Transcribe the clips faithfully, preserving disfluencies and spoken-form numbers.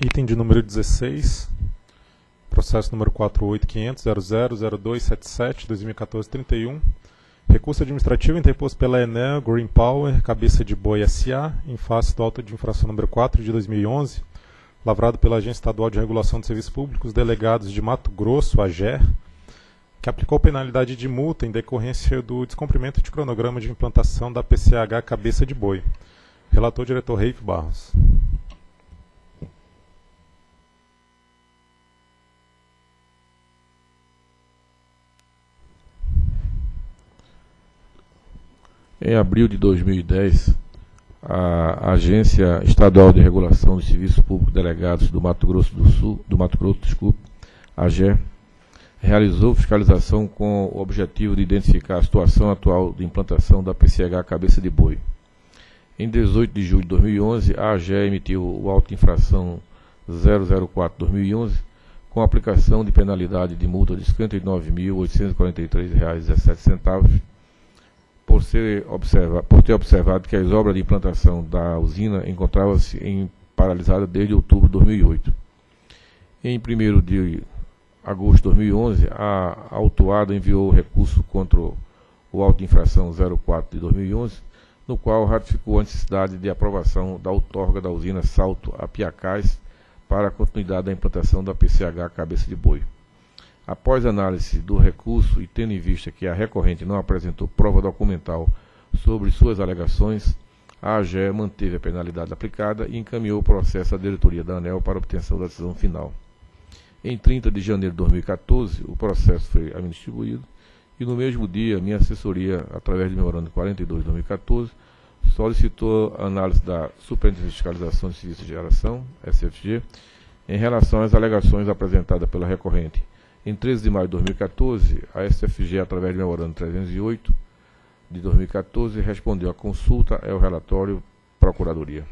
Item de número dezesseis, processo número quatro oito quinhentos ponto zero zero zero dois sete sete, dois mil e quatorze, trinta e um. Recurso administrativo interposto pela Enel Green Power, Cabeça de Boi S A, em face do auto de infração número quatro de dois mil e onze, lavrado pela Agência Estadual de Regulação de Serviços Públicos, delegados de Mato Grosso, AGER, que aplicou penalidade de multa em decorrência do descumprimento de cronograma de implantação da P C H Cabeça de Boi. Relator diretor Reif Barros. Em abril de dois mil e dez, a Agência Estadual de Regulação de Serviços Públicos Delegados do Mato Grosso do Sul, do Mato Grosso, desculpe, AGER, realizou fiscalização com o objetivo de identificar a situação atual de implantação da P C H Cabeça de Boi. Em dezoito de julho de dois mil e onze, a AGER emitiu o auto de infração zero zero quatro barra dois mil e onze, com aplicação de penalidade de multa de cinquenta e nove mil oitocentos e quarenta e três reais e dezessete centavos, por, ser observa, por ter observado que as obras de implantação da usina encontravam-se em paralisada desde outubro de dois mil e oito. Em primeiro de agosto de dois mil e onze, a autuada enviou recurso contra o auto de infração zero quatro de dois mil e onze, no qual ratificou a necessidade de aprovação da outorga da usina Salto a Piacás para a continuidade da implantação da P C H Cabeça de Boi. Após análise do recurso e tendo em vista que a recorrente não apresentou prova documental sobre suas alegações, a AGER manteve a penalidade aplicada e encaminhou o processo à diretoria da ANEEL para obtenção da decisão final. Em trinta de janeiro de dois mil e quatorze, o processo foi a mim distribuído e no mesmo dia, minha assessoria, através do memorando quarenta e dois de dois mil e quatorze, solicitou a análise da Superintendência de Fiscalização de Serviços de Geração, S F G, em relação às alegações apresentadas pela recorrente. Em treze de maio de dois mil e quatorze, a S F G, através do memorando trezentos e oito de dois mil e quatorze, respondeu à consulta ao relatório Procuradoria.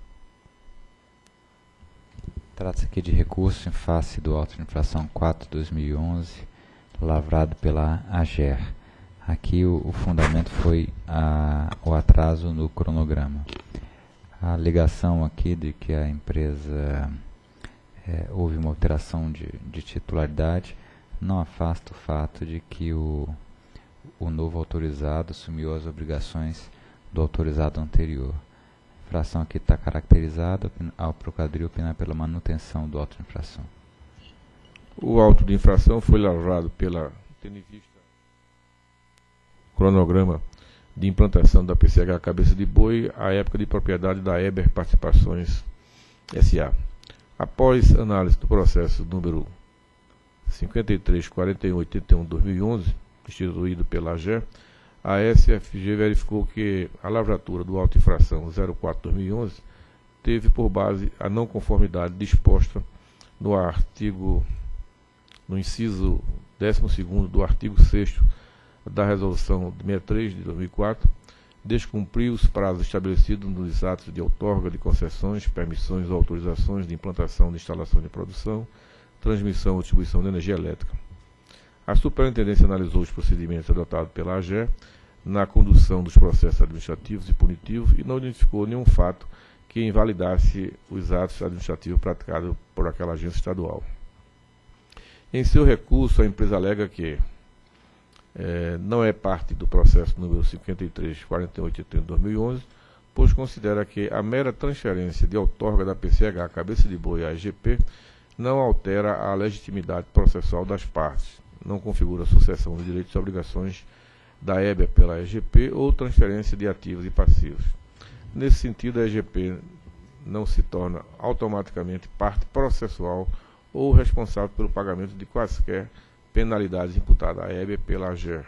Trata-se aqui de recurso em face do auto de infração quatro de dois mil e onze, lavrado pela AGER. Aqui o, o fundamento foi a, o atraso no cronograma. A alegação aqui de que a empresa é, houve uma alteração de, de titularidade não afasta o fato de que o, o novo autorizado assumiu as obrigações do autorizado anterior. A infração aqui está caracterizada, a Procuradoria opina pela manutenção do auto de infração. O auto de infração foi lavrado pela, tendo em vista o cronograma de implantação da P C H Cabeça de Boi, à época de propriedade da Eber Participações S A. Após análise do processo número cinquenta e três quarenta e um oitenta e um de dois mil e onze, instituído pela AGER, a S F G verificou que a lavratura do auto de infração zero quatro barra dois mil e onze teve por base a não conformidade disposta no artigo, no inciso décimo segundo do artigo sexto da Resolução sessenta e três de dois mil e quatro, descumpriu os prazos estabelecidos nos atos de outorga de concessões, permissões ou autorizações de implantação de instalação de produção, transmissão ou distribuição de energia elétrica. A Superintendência analisou os procedimentos adotados pela AGER na condução dos processos administrativos e punitivos e não identificou nenhum fato que invalidasse os atos administrativos praticados por aquela agência estadual. Em seu recurso, a empresa alega que é, não é parte do processo número cinquenta e três quarenta e oito de dois mil e onze, pois considera que a mera transferência de outorga da P C H Cabeça de Boi à E G P não altera a legitimidade processual das partes, não configura sucessão de direitos e obrigações da Eber pela E G P ou transferência de ativos e passivos. Nesse sentido, a E G P não se torna automaticamente parte processual ou responsável pelo pagamento de quaisquer penalidades imputadas à Eber pela AGER.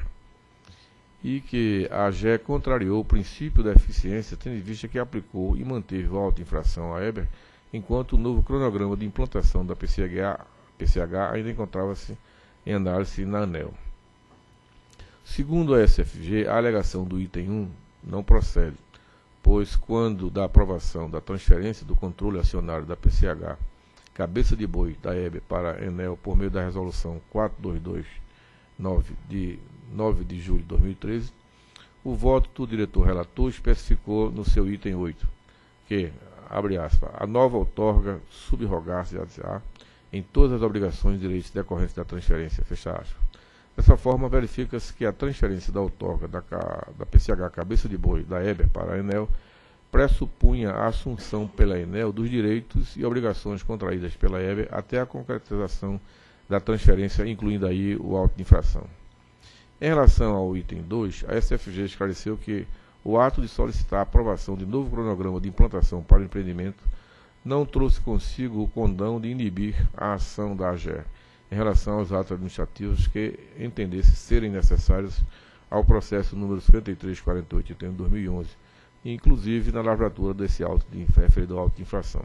E que a AGER contrariou o princípio da eficiência, tendo em vista que aplicou e manteve o auto de infração à Eber, enquanto o novo cronograma de implantação da P C H, P C H ainda encontrava-se em análise na ANEEL. Segundo a S F G, a alegação do item um não procede, pois quando da aprovação da transferência do controle acionário da P C H Cabeça de Boi da Eber para a Enel por meio da resolução quatrocentos e vinte e dois nove de nove de julho de dois mil e treze, o voto do diretor relator especificou no seu item oito que abre aspas, a nova outorga subrogar-se-á em todas as obrigações e direitos decorrentes da transferência, fecha aspas. Dessa forma, verifica-se que a transferência da outorga da, da P C H Cabeça de Boi da Eber para a Enel pressupunha a assunção pela Enel dos direitos e obrigações contraídas pela Eber até a concretização da transferência, incluindo aí o auto de infração. Em relação ao item dois, a S F G esclareceu que o ato de solicitar a aprovação de novo cronograma de implantação para o empreendimento não trouxe consigo o condão de inibir a ação da A G E R em relação aos atos administrativos que entendesse serem necessários ao processo número cinquenta e três quarenta e oito de dois mil e onze, inclusive na lavratura desse auto de referido ao auto de infração.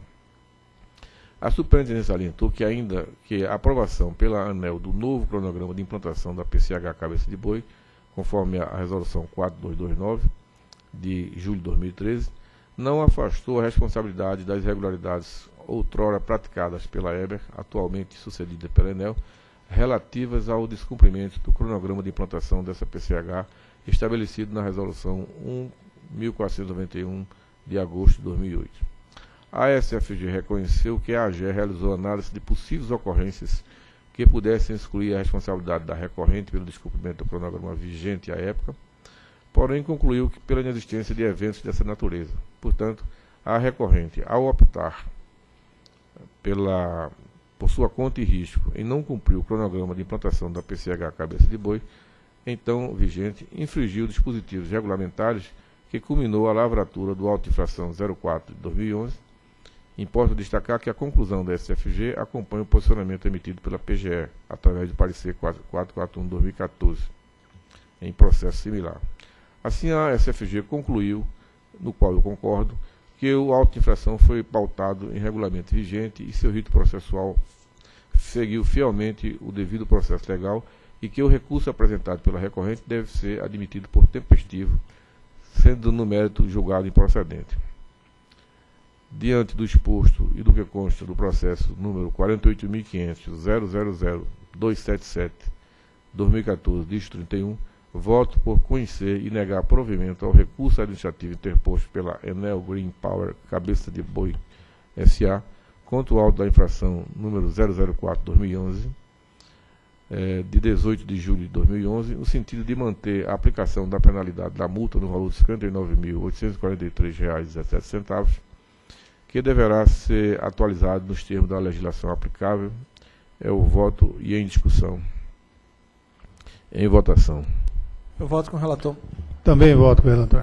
A superintendência salientou que ainda que a aprovação pela ANEEL do novo cronograma de implantação da P C H Cabeça de Boi, conforme a resolução quatro mil duzentos e vinte e nove, de julho de dois mil e treze, não afastou a responsabilidade das irregularidades outrora praticadas pela Eber, atualmente sucedida pela Enel, relativas ao descumprimento do cronograma de implantação dessa P C H estabelecido na resolução mil quatrocentos e noventa e um de agosto de dois mil e oito. A S F G reconheceu que a A G E realizou análise de possíveis ocorrências que pudessem excluir a responsabilidade da recorrente pelo descumprimento do cronograma vigente à época, porém concluiu que pela inexistência de eventos dessa natureza. Portanto, a recorrente, ao optar pela, por sua conta e risco em não cumprir o cronograma de implantação da P C H Cabeça de Boi, então vigente, infringiu dispositivos regulamentares que culminou a lavratura do auto de infração zero quatro de dois mil e onze. Importa destacar que a conclusão da S F G acompanha o posicionamento emitido pela P G E, através do parecer quatrocentos e quarenta e um de dois mil e quatorze, em processo similar. Assim, a S F G concluiu, no qual eu concordo, que o auto de infração foi pautado em regulamento vigente e seu rito processual seguiu fielmente o devido processo legal e que o recurso apresentado pela recorrente deve ser admitido por tempestivo, sendo no mérito julgado improcedente. Diante do exposto e do que consta do processo número quarenta e oito mil quinhentos ponto zero zero zero dois sete sete barra dois mil e quatorze, dígito trinta e um, voto por conhecer e negar provimento ao recurso administrativo interposto pela Enel Green Power Cabeça de Boi S A contra o auto da infração número zero zero quatro barra dois mil e onze, eh, de dezoito de julho de dois mil e onze, no sentido de manter a aplicação da penalidade da multa no valor de cinquenta e nove mil oitocentos e quarenta e três reais e dezessete centavos, que deverá ser atualizado nos termos da legislação aplicável. É o voto e em discussão. Em votação. Eu voto com o relator. Também voto com o relator.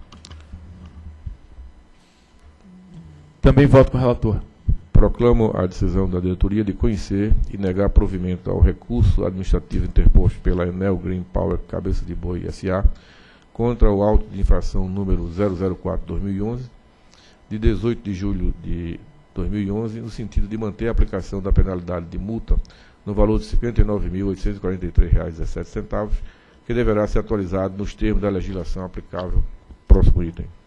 Também voto com o relator. Proclamo a decisão da diretoria de conhecer e negar provimento ao recurso administrativo interposto pela Enel Green Power Cabeça de Boi S A contra o auto de infração número zero zero quatro barra dois mil e onze, de dezoito de julho de dois mil e onze, no sentido de manter a aplicação da penalidade de multa no valor de cinquenta e nove mil oitocentos e quarenta e três reais e dezessete centavos, que deverá ser atualizado nos termos da legislação aplicável. Próximo item.